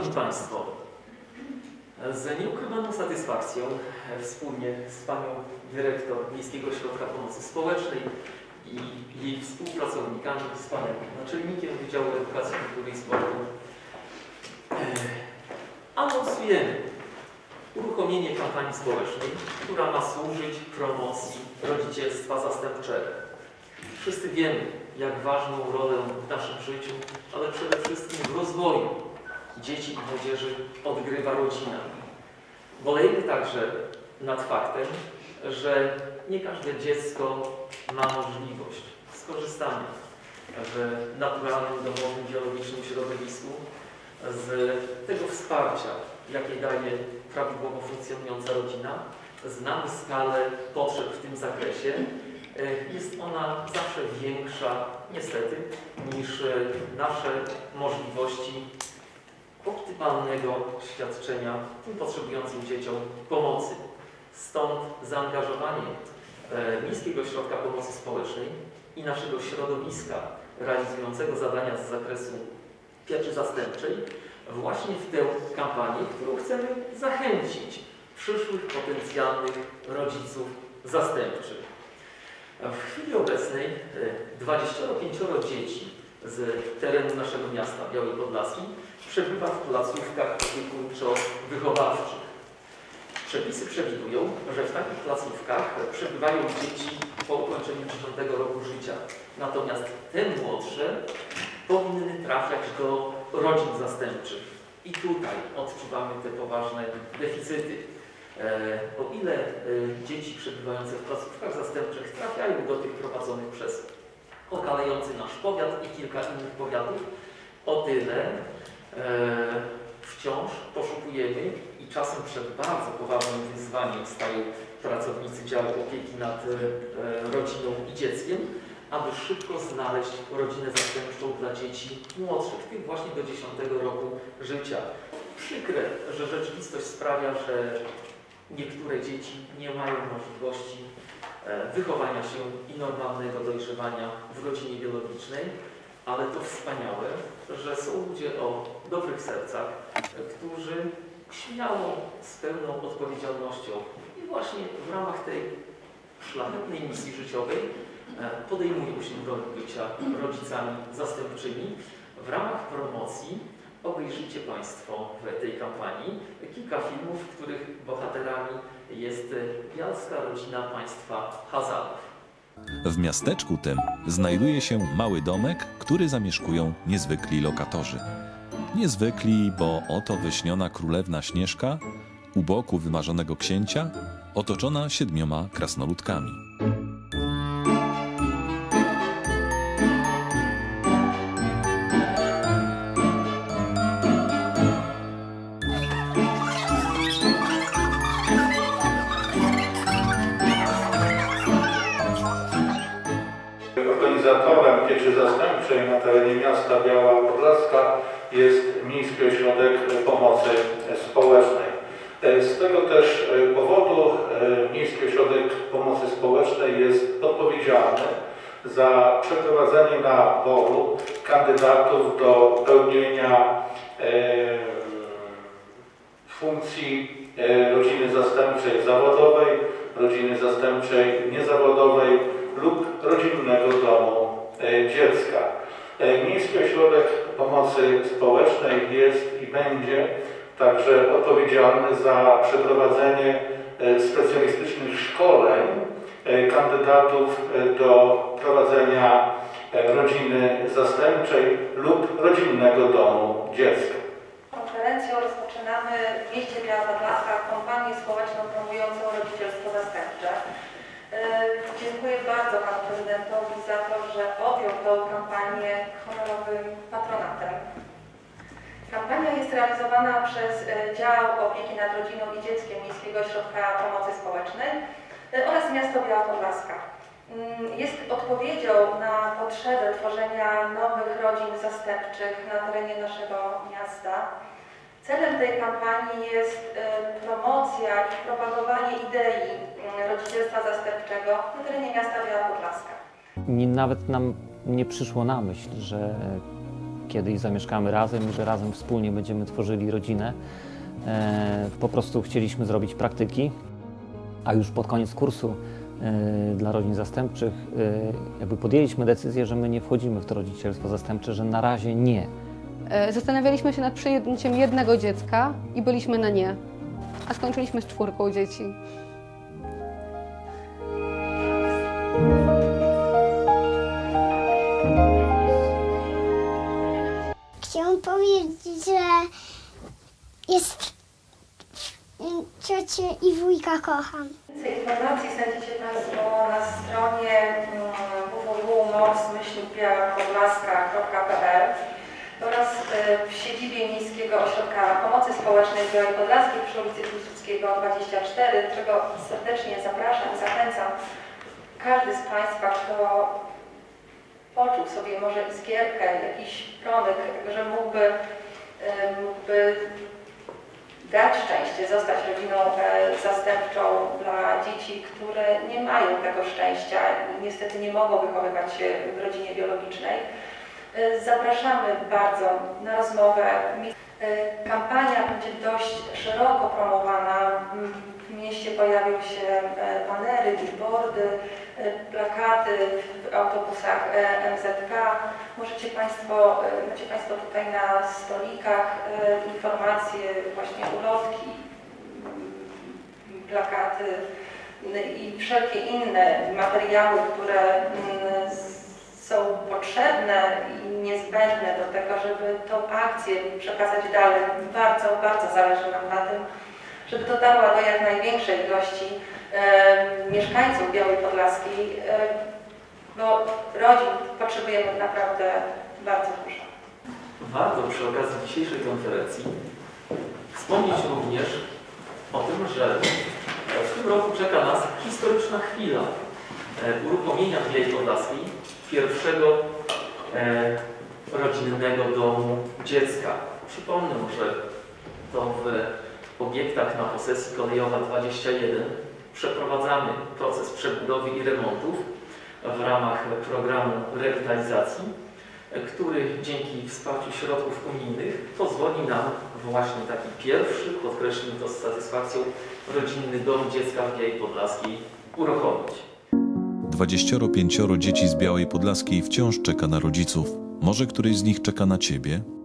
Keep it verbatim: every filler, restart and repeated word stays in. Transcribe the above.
Szanowni Państwo, z nieukrywaną satysfakcją wspólnie z Panią Dyrektor Miejskiego Ośrodka Pomocy Społecznej i jej współpracownikami, z Panem Naczelnikiem Wydziału Edukacji, Kultury i Sportu anonsujemy uruchomienie kampanii społecznej, która ma służyć promocji rodzicielstwa zastępczego. Wszyscy wiemy, jak ważną rolę w naszym życiu, ale przede wszystkim w rozwoju dzieci i młodzieży odgrywa rodzina. Bolejmy także nad faktem, że nie każde dziecko ma możliwość skorzystania w naturalnym, domowym, biologicznym środowisku z tego wsparcia, jakie daje prawidłowo funkcjonująca rodzina. Znamy skalę potrzeb w tym zakresie. Jest ona zawsze większa, niestety, niż nasze możliwości optymalnego świadczenia tym potrzebującym dzieciom pomocy. Stąd zaangażowanie Miejskiego Ośrodka Pomocy Społecznej i naszego środowiska realizującego zadania z zakresu pieczy zastępczej właśnie w tę kampanię, którą chcemy zachęcić przyszłych potencjalnych rodziców zastępczych. W chwili obecnej dwadzieścia pięć dzieci z terenu naszego miasta Białej Podlaskiej przebywa w placówkach opiekuńczo-wychowawczych. Przepisy przewidują, że w takich placówkach przebywają dzieci po ukończeniu dziesiątego roku życia. Natomiast te młodsze powinny trafiać do rodzin zastępczych. I tutaj odczuwamy te poważne deficyty. O ile dzieci przebywające w placówkach zastępczych trafiają do tych prowadzonych przez okalający nasz powiat i kilka innych powiatów, o tyle wciąż poszukujemy i czasem przed bardzo poważnym wyzwaniem stają pracownicy działu opieki nad rodziną i dzieckiem, aby szybko znaleźć rodzinę zastępczą dla dzieci młodszych, tych właśnie do dziesiątego roku życia. Przykre, że rzeczywistość sprawia, że niektóre dzieci nie mają możliwości wychowania się i normalnego dojrzewania w rodzinie biologicznej, ale to wspaniałe, że są ludzie o dobrych sercach, którzy śmiało, z pełną odpowiedzialnością i właśnie w ramach tej szlachetnej misji życiowej podejmują się do bycia rodzicami zastępczymi. W ramach promocji obejrzyjcie Państwo w tej kampanii kilka filmów, w których bohaterami jest bialska rodzina państwa Chazarów. W miasteczku tym znajduje się mały domek, który zamieszkują niezwykli lokatorzy. Niezwykli, bo oto wyśniona królewna Śnieżka, u boku wymarzonego księcia, otoczona siedmioma krasnoludkami. Organizatorem pieczy zastępczej na terenie miasta Biała Podlaska jest Miejski Ośrodek Pomocy Społecznej. Z tego też powodu Miejski Ośrodek Pomocy Społecznej jest odpowiedzialny za przeprowadzenie naboru kandydatów do pełnienia funkcji rodziny zastępczej zawodowej, rodziny zastępczej niezawodowej lub rodzinnego domu dziecka. Miejski Ośrodek Pomocy Społecznej jest i będzie także odpowiedzialny za przeprowadzenie specjalistycznych szkoleń kandydatów do prowadzenia rodziny zastępczej lub rodzinnego domu dziecka. Konferencją rozpoczynamy w mieście Biała Podlaska kampanię społeczną promującą rodzicielstwo zastępcze. Dziękuję bardzo Panu Prezydentowi za to, że objął tę kampanię honorowym patronatem. Kampania jest realizowana przez Dział Opieki nad Rodziną i Dzieckiem Miejskiego Ośrodka Pomocy Społecznej oraz miasto Biała Podlaska. Jest odpowiedzią na potrzebę tworzenia nowych rodzin zastępczych na terenie naszego miasta. Celem tej kampanii jest promocja i propagowanie idei rodzicielstwa zastępczego na terenie miasta Biała Podlaska. Nawet nam nie przyszło na myśl, że kiedyś zamieszkamy razem i że razem wspólnie będziemy tworzyli rodzinę. Po prostu chcieliśmy zrobić praktyki, a już pod koniec kursu dla rodzin zastępczych jakby podjęliśmy decyzję, że my nie wchodzimy w to rodzicielstwo zastępcze, że na razie nie. Zastanawialiśmy się nad przyjęciem jednego dziecka i byliśmy na nie, a skończyliśmy z czwórką dzieci. Chciałam powiedzieć, że jest ciocię i wujka kocham. Więcej informacji znajdziecie Państwo na stronie w w w kropka moc myśl biała podlaska kropka p l oraz w siedzibie Miejskiego Ośrodka Pomocy Społecznej w Białej Podlaskiej przy ulicy Piłsudskiego dwadzieścia cztery, do czego serdecznie zapraszam i zachęcam. Każdy z Państwa, kto poczuł sobie może iskierkę, jakiś promyk, że mógłby, mógłby dać szczęście, zostać rodziną zastępczą dla dzieci, które nie mają tego szczęścia i niestety nie mogą wychowywać się w rodzinie biologicznej. Zapraszamy bardzo na rozmowę. Kampania będzie dość szeroko promowana. W mieście pojawią się banery, billboardy, plakaty w autobusach M Z K. Możecie Państwo, macie Państwo tutaj na stolikach informacje, właśnie ulotki, plakaty i wszelkie inne materiały, które są potrzebne i niezbędne do tego, żeby tą akcję przekazać dalej. Bardzo, bardzo zależy nam na tym, żeby dotarła do jak największej ilości e, mieszkańców Białej Podlaskiej, e, bo rodzin potrzebujemy naprawdę bardzo dużo. Warto przy okazji dzisiejszej konferencji wspomnieć również o tym, że w tym roku czeka nas historyczna chwila uruchomienia w Białej Podlaskiej pierwszego e, rodzinnego domu dziecka. Przypomnę, że to w obiektach na posesji kolejowa dwadzieścia jeden przeprowadzamy proces przebudowy i remontów w ramach programu rewitalizacji, który dzięki wsparciu środków unijnych pozwoli nam właśnie taki pierwszy, podkreślmy to z satysfakcją, rodzinny dom dziecka w Białej Podlaskiej uruchomić. Dwadzieścioro pięcioro dzieci z Białej Podlaskiej wciąż czeka na rodziców. Może któryś z nich czeka na Ciebie?